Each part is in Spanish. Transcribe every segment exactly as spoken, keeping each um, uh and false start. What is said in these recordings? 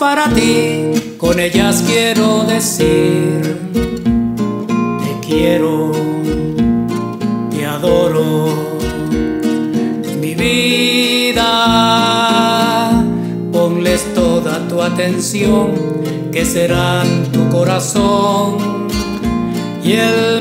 para ti, con ellas quiero decir: te quiero, te adoro, mi vida. Ponles toda tu atención, que serán tu corazón y el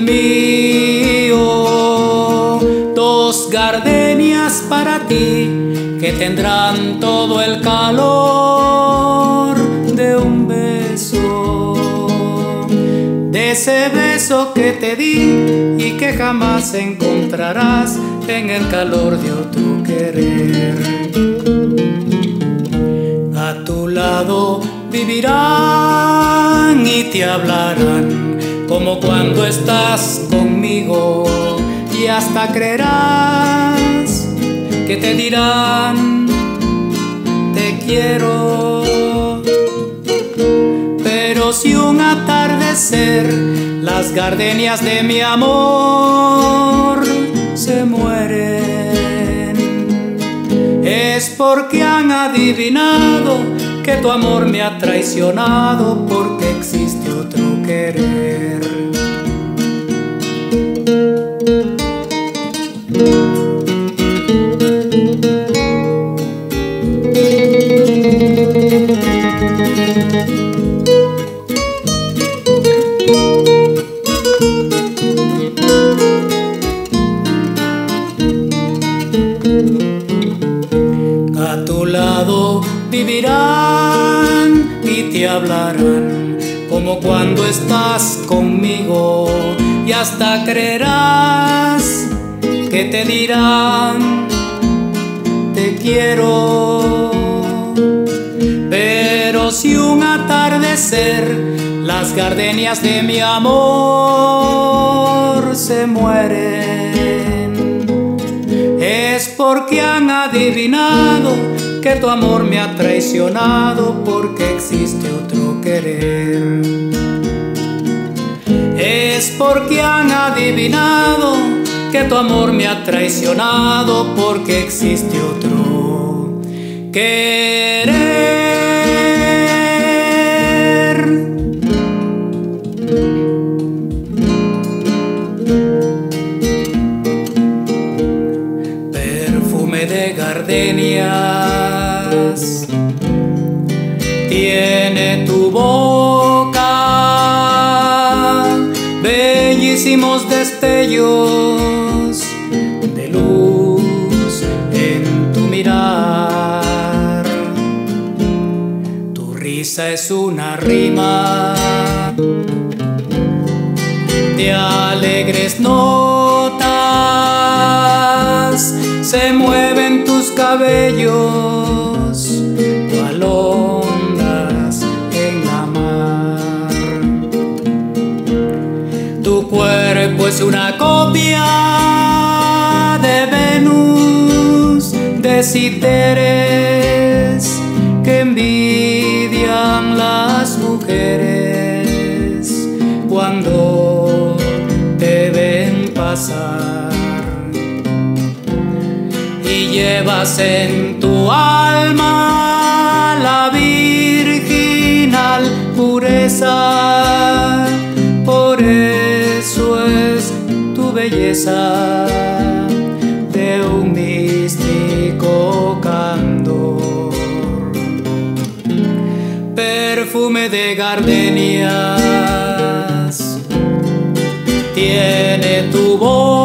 mío. Dos gardenias para ti, que tendrán todo el calor de un beso, de ese beso que te di y que jamás encontrarás en el calor de otro querer. A tu lado vivirán y te hablarán como cuando estás conmigo, y hasta creerás que te dirán: te quiero. Pero si un atardecer las gardenias de mi amor se mueren, es porque han adivinado que tu amor me ha traicionado, porque existe otro querer. A tu lado vivirán y te hablarán como cuando estás conmigo, y hasta creerás que te dirán: te quiero. Pero si un atardecer las gardenias de mi amor se mueren, es porque han adivinado que tu amor me ha traicionado, porque existe otro querer. Es porque han adivinado que tu amor me ha traicionado, porque existe otro querer. Perfume de gardenias tiene tu boca, bellísimos destellos de luz en tu mirar. Tu risa es una rima de alegres notas, se mueven tus cabellos cual ondas en la mar. Tu cuerpo es una copia de Venus, de Citeres que envidian las mujeres cuando te ven pasar. Y llevas en tu alma la virginal pureza, por eso es tu belleza de un místico candor. Perfume de gardenias tiene tu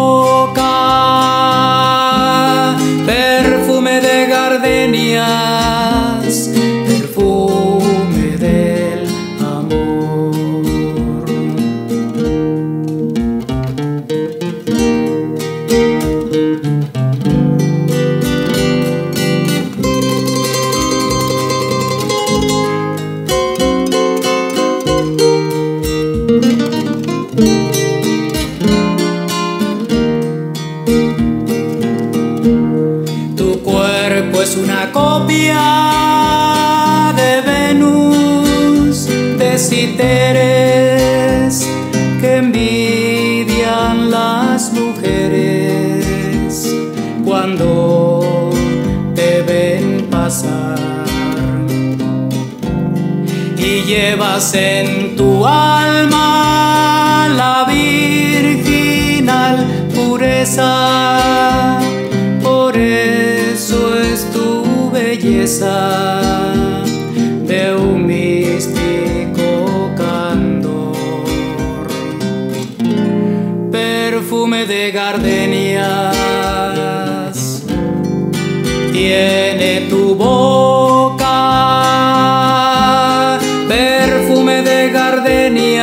boca, perfume de gardenias, perfume del amor. Es una copia de Venus, de Citeres que envidian las mujeres cuando te ven pasar. y llevas en tu alma la virginal pureza. Por eso es tu belleza de un místico candor. Perfume de gardenias tiene tu boca, perfume de gardenias